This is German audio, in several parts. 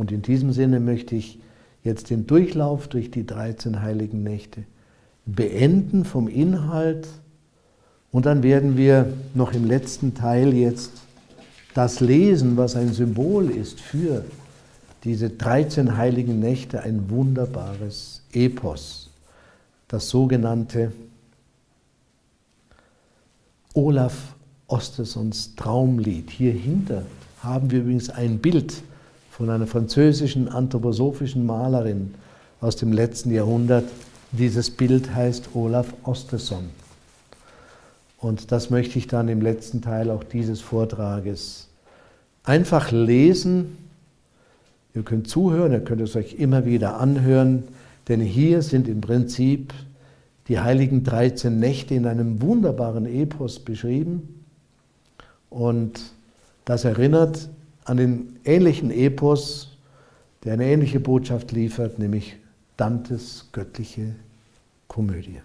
Und in diesem Sinne möchte ich jetzt den Durchlauf durch die 13 heiligen Nächte beenden vom Inhalt. Und dann werden wir noch im letzten Teil jetzt das lesen, was ein Symbol ist für diese 13 heiligen Nächte, ein wunderbares Epos, das sogenannte Olaf Ostersons Traumlied. Hier hinter haben wir übrigens ein Bild von einer französischen anthroposophischen Malerin aus dem letzten Jahrhundert. Dieses Bild heißt Olaf Osterson. Und das möchte ich dann im letzten Teil auch dieses Vortrages einfach lesen. Ihr könnt zuhören, ihr könnt es euch immer wieder anhören, denn hier sind im Prinzip die heiligen 13 Nächte in einem wunderbaren Epos beschrieben. Und das erinnert an den ähnlichen Epos, der eine ähnliche Botschaft liefert, nämlich Dantes göttliche Komödie.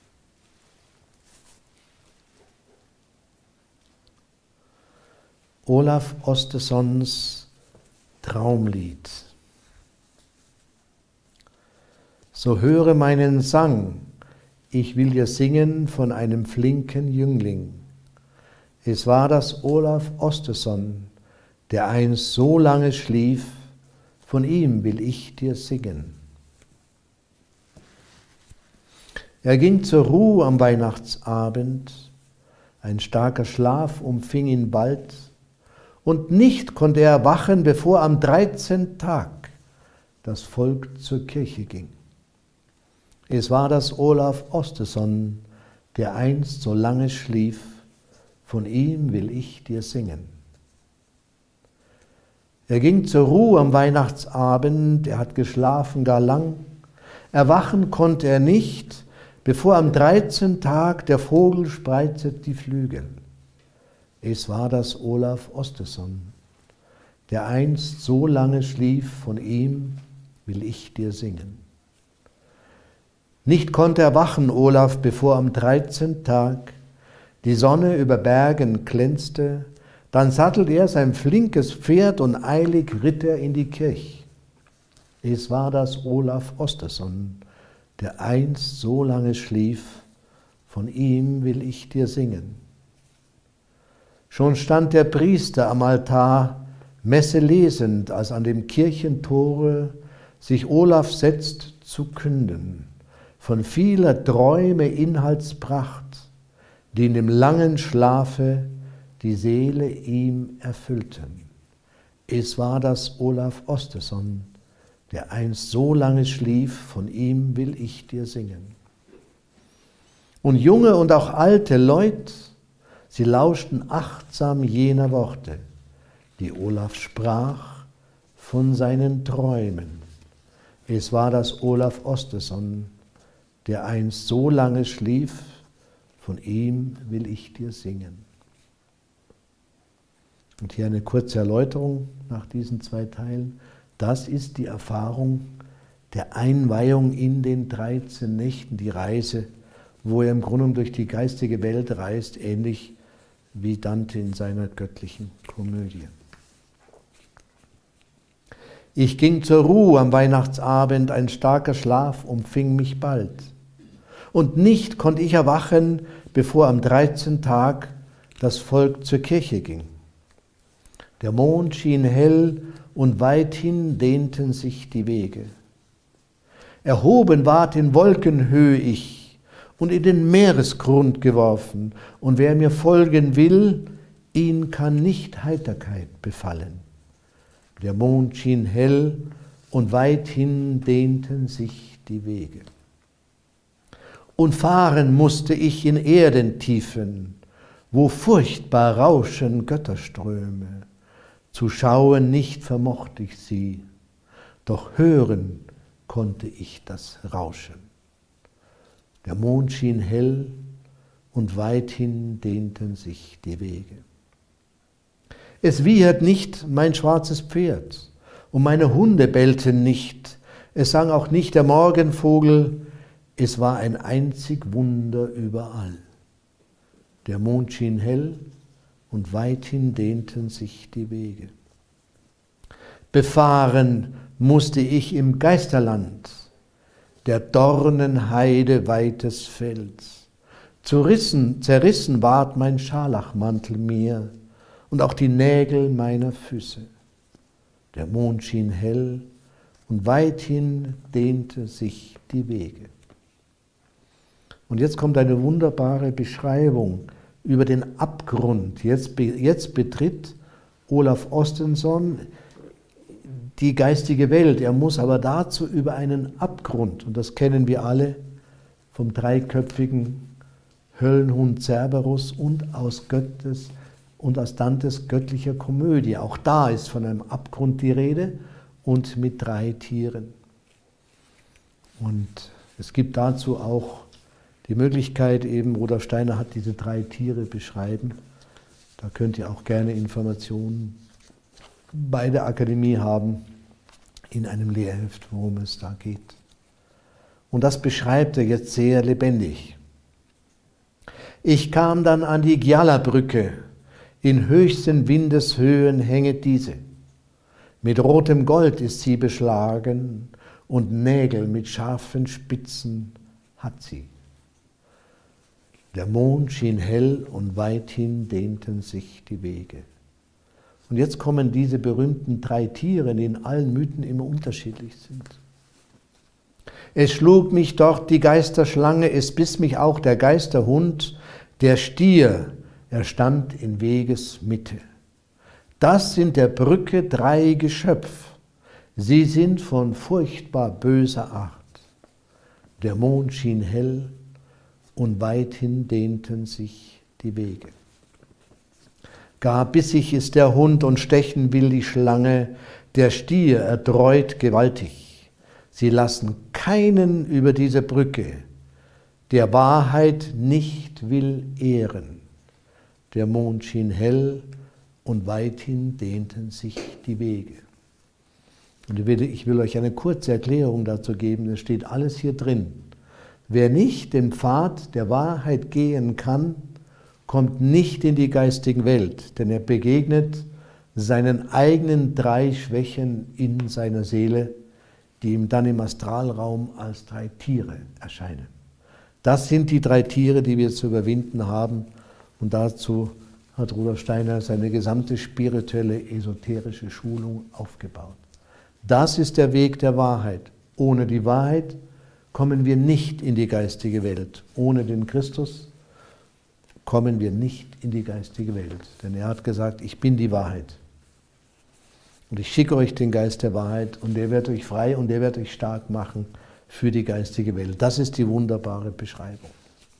Olaf Ostersons Traumlied. So höre meinen Sang, ich will dir singen von einem flinken Jüngling. Es war das Olaf Osterson, der einst so lange schlief, von ihm will ich dir singen. Er ging zur Ruhe am Weihnachtsabend, ein starker Schlaf umfing ihn bald, und nicht konnte er erwachen, bevor am 13. Tag das Volk zur Kirche ging. Es war das Olaf Osterson, der einst so lange schlief, von ihm will ich dir singen. Er ging zur Ruhe am Weihnachtsabend, er hat geschlafen gar lang, erwachen konnte er nicht, bevor am 13. Tag der Vogel spreizet die Flügel. Es war das Olaf Osterson, der einst so lange schlief, von ihm will ich dir singen. Nicht konnte er wachen, Olaf, bevor am 13. Tag die Sonne über Bergen glänzte, dann sattelt er sein flinkes Pferd und eilig ritt er in die Kirch. Es war das Olaf Osterson, der einst so lange schlief, von ihm will ich dir singen. Schon stand der Priester am Altar, Messe lesend, als an dem Kirchentore sich Olaf setzt zu künden, von vieler Träume Inhaltspracht, die in dem langen Schlafe die Seele ihm erfüllten. Es war das Olaf Osterson, der einst so lange schlief, von ihm will ich dir singen. Und junge und auch alte Leut, sie lauschten achtsam jener Worte, die Olaf sprach von seinen Träumen. Es war das Olaf Osterson, der einst so lange schlief, von ihm will ich dir singen. Und hier eine kurze Erläuterung nach diesen 2 Teilen. Das ist die Erfahrung der Einweihung in den 13 Nächten, die Reise, wo er im Grunde genommen durch die geistige Welt reist, ähnlich wie Dante in seiner göttlichen Komödie. Ich ging zur Ruhe am Weihnachtsabend, ein starker Schlaf umfing mich bald. Und nicht konnte ich erwachen, bevor am 13. Tag das Volk zur Kirche ging. Der Mond schien hell und weithin dehnten sich die Wege. Erhoben ward in Wolkenhöhe ich und in den Meeresgrund geworfen, und wer mir folgen will, ihn kann nicht Heiterkeit befallen. Der Mond schien hell und weithin dehnten sich die Wege. Und fahren musste ich in Erdentiefen, wo furchtbar rauschen Götterströme. Zu schauen nicht vermochte ich sie, doch hören konnte ich das Rauschen. Der Mond schien hell und weithin dehnten sich die Wege. Es wiehert nicht mein schwarzes Pferd und meine Hunde bellten nicht, es sang auch nicht der Morgenvogel, es war ein einzig Wunder überall. Der Mond schien hell und weithin dehnten sich die Wege. Befahren musste ich im Geisterland, der Dornenheide weites Feld. Zerrissen ward mein Scharlachmantel mir und auch die Nägel meiner Füße. Der Mond schien hell und weithin dehnte sich die Wege. Und jetzt kommt eine wunderbare Beschreibung über den Abgrund. Jetzt betritt Olaf Ostenson die geistige Welt. Er muss aber dazu über einen Abgrund, und das kennen wir alle vom dreiköpfigen Höllenhund Cerberus und aus Dantes göttlicher Komödie. Auch da ist von einem Abgrund die Rede und mit 3 Tieren. Und es gibt dazu auch die Möglichkeit, eben Rudolf Steiner hat diese 3 Tiere beschrieben. Da könnt ihr auch gerne Informationen bei der Akademie haben, in einem Lehrheft, worum es da geht. Und das beschreibt er jetzt sehr lebendig. Ich kam dann an die Gjala-Brücke, in höchsten Windeshöhen hänget diese. Mit rotem Gold ist sie beschlagen und Nägel mit scharfen Spitzen hat sie. Der Mond schien hell und weithin dehnten sich die Wege. Und jetzt kommen diese berühmten 3 Tiere, die in allen Mythen immer unterschiedlich sind. Es schlug mich dort die Geisterschlange, es biss mich auch der Geisterhund, der Stier, er stand in Wegesmitte. Das sind der Brücke 3 Geschöpf, sie sind von furchtbar böser Art. Der Mond schien hell und weithin dehnten sich die Wege. Gar bissig ist der Hund und stechen will die Schlange, der Stier erdreut gewaltig. Sie lassen keinen über diese Brücke, der Wahrheit nicht will ehren. Der Mond schien hell und weithin dehnten sich die Wege. Und ich will euch eine kurze Erklärung dazu geben, es steht alles hier drin. Wer nicht den Pfad der Wahrheit gehen kann, kommt nicht in die geistige Welt, denn er begegnet seinen eigenen 3 Schwächen in seiner Seele, die ihm dann im Astralraum als 3 Tiere erscheinen. Das sind die 3 Tiere, die wir zu überwinden haben, und dazu hat Rudolf Steiner seine gesamte spirituelle, esoterische Schulung aufgebaut. Das ist der Weg der Wahrheit. Ohne die Wahrheit kommen wir nicht in die geistige Welt. Ohne den Christus kommen wir nicht in die geistige Welt. Denn er hat gesagt, ich bin die Wahrheit. Und ich schicke euch den Geist der Wahrheit und der wird euch frei und der wird euch stark machen für die geistige Welt. Das ist die wunderbare Beschreibung.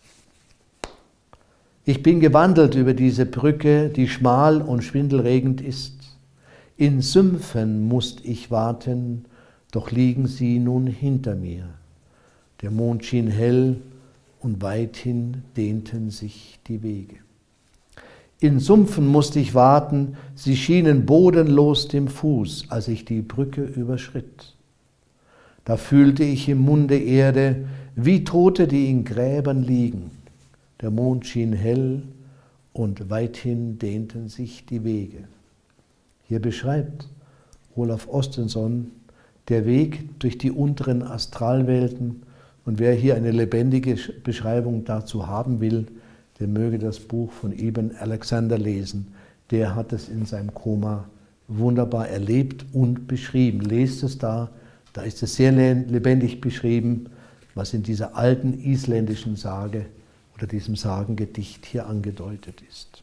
Ich bin gewandelt über diese Brücke, die schmal und schwindelregend ist. In Sümpfen musst ich warten, doch liegen sie nun hinter mir. Der Mond schien hell und weithin dehnten sich die Wege. In Sumpfen musste ich warten, sie schienen bodenlos dem Fuß, als ich die Brücke überschritt. Da fühlte ich im Munde Erde, wie Tote, die in Gräbern liegen. Der Mond schien hell und weithin dehnten sich die Wege. Hier beschreibt Olaf Ostenson der Weg durch die unteren Astralwelten. Und wer hier eine lebendige Beschreibung dazu haben will, der möge das Buch von Eben Alexander lesen. Der hat es in seinem Koma wunderbar erlebt und beschrieben. Lest es da ist es sehr lebendig beschrieben, was in dieser alten isländischen Sage oder diesem Sagengedicht hier angedeutet ist.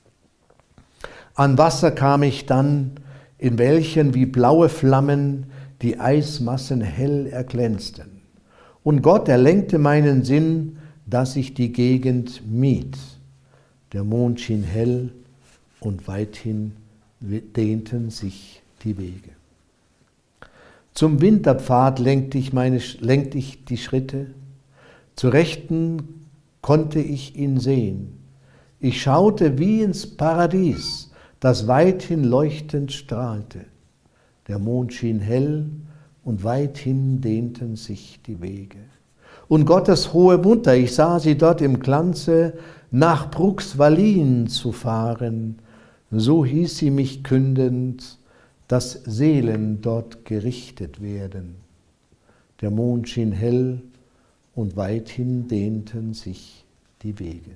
An Wasser kam ich dann, in welchen wie blaue Flammen die Eismassen hell erglänzten. Und Gott erlenkte meinen Sinn, dass ich die Gegend mied. Der Mond schien hell und weithin dehnten sich die Wege. Zum Winterpfad lenkte ich die Schritte, zur Rechten konnte ich ihn sehen. Ich schaute wie ins Paradies, das weithin leuchtend strahlte. Der Mond schien hell und weithin dehnten sich die Wege. Und Gottes hohe Mutter, ich sah sie dort im Glanze, nach Bruxwallin zu fahren. So hieß sie mich kündend, dass Seelen dort gerichtet werden. Der Mond schien hell und weithin dehnten sich die Wege.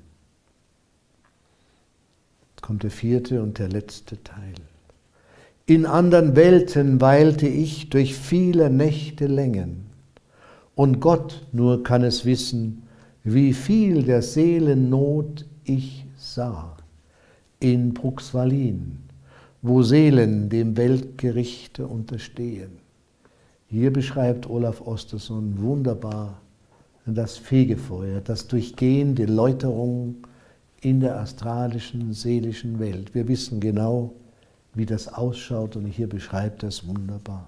Jetzt kommt der vierte und der letzte Teil. In andern Welten weilte ich durch viele Nächte Längen, und Gott nur kann es wissen, wie viel der Seelennot ich sah. In Bruxwallin, wo Seelen dem Weltgerichte unterstehen. Hier beschreibt Olaf Osterson wunderbar das Fegefeuer, das durchgehende Läuterung in der astralischen, seelischen Welt. Wir wissen genau, wie das ausschaut, und hier beschreibt er es wunderbar.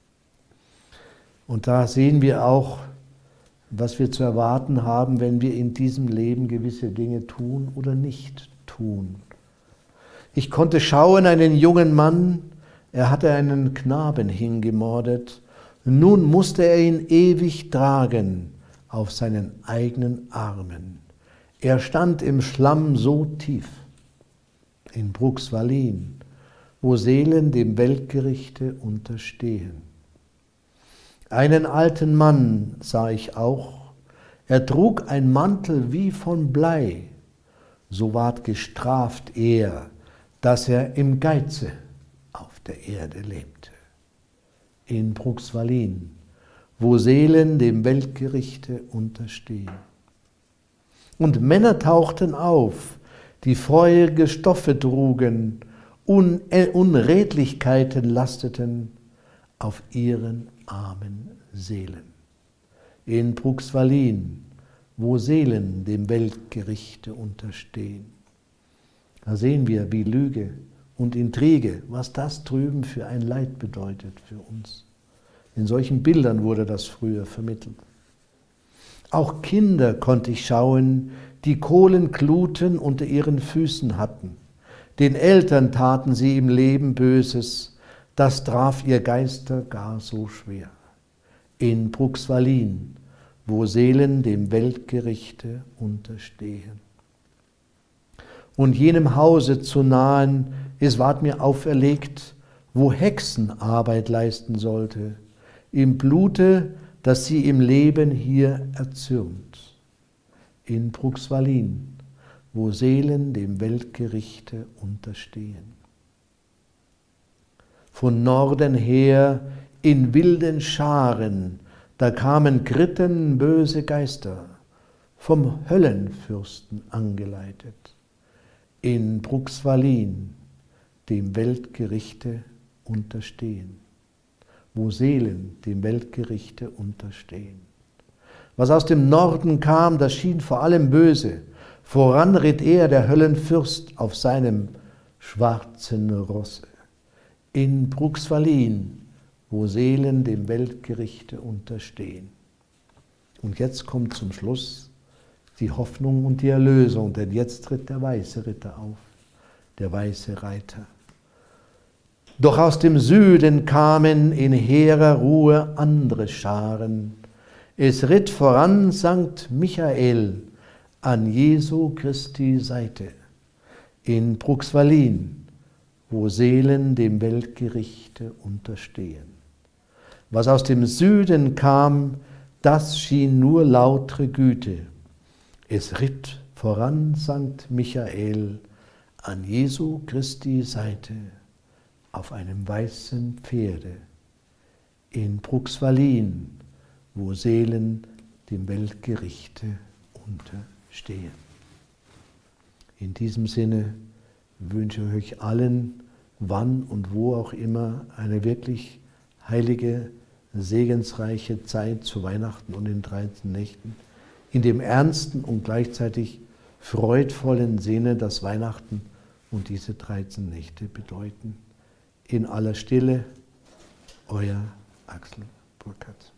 Und da sehen wir auch, was wir zu erwarten haben, wenn wir in diesem Leben gewisse Dinge tun oder nicht tun. Ich konnte schauen, einen jungen Mann, er hatte einen Knaben hingemordet, nun musste er ihn ewig tragen auf seinen eigenen Armen. Er stand im Schlamm so tief, in Bruxwallin, wo Seelen dem Weltgerichte unterstehen. Einen alten Mann sah ich auch, er trug ein Mantel wie von Blei, so ward gestraft er, dass er im Geize auf der Erde lebte. In Bruxwallin, wo Seelen dem Weltgerichte unterstehen. Und Männer tauchten auf, die feurige Stoffe trugen, Unredlichkeiten lasteten auf ihren armen Seelen. In Bruxwallin, wo Seelen dem Weltgerichte unterstehen. Da sehen wir, wie Lüge und Intrige, was das drüben für ein Leid bedeutet für uns. In solchen Bildern wurde das früher vermittelt. Auch Kinder konnte ich schauen, die Kohlengluten unter ihren Füßen hatten. Den Eltern taten sie im Leben Böses, das traf ihr Geister gar so schwer. In Bruxwallin, wo Seelen dem Weltgerichte unterstehen. Und jenem Hause zu nahen, es ward mir auferlegt, wo Hexen Arbeit leisten sollte, im Blute, das sie im Leben hier erzürnt. In Bruxwallin, wo Seelen dem Weltgerichte unterstehen. Von Norden her in wilden Scharen, da kamen Gritten böse Geister, vom Höllenfürsten angeleitet. In Bruxwallin, dem Weltgerichte unterstehen, wo Seelen dem Weltgerichte unterstehen. Was aus dem Norden kam, das schien vor allem böse. Voran ritt er, der Höllenfürst, auf seinem schwarzen Rosse. In Bruxwallin, wo Seelen dem Weltgerichte unterstehen. Und jetzt kommt zum Schluss die Hoffnung und die Erlösung, denn jetzt tritt der weiße Ritter auf, der weiße Reiter. Doch aus dem Süden kamen in hehrer Ruhe andere Scharen. Es ritt voran Sankt Michael an Jesu Christi Seite, in Bruxwallin, wo Seelen dem Weltgerichte unterstehen. Was aus dem Süden kam, das schien nur lautre Güte. Es ritt voran Sankt Michael an Jesu Christi Seite auf einem weißen Pferde, in Bruxwallin, wo Seelen dem Weltgerichte unterstehen. In diesem Sinne wünsche ich euch allen, wann und wo auch immer, eine wirklich heilige, segensreiche Zeit zu Weihnachten und den 13 Nächten, in dem ernsten und gleichzeitig freudvollen Sinne, das Weihnachten und diese 13 Nächte bedeuten. In aller Stille, euer Axel Burkhardt.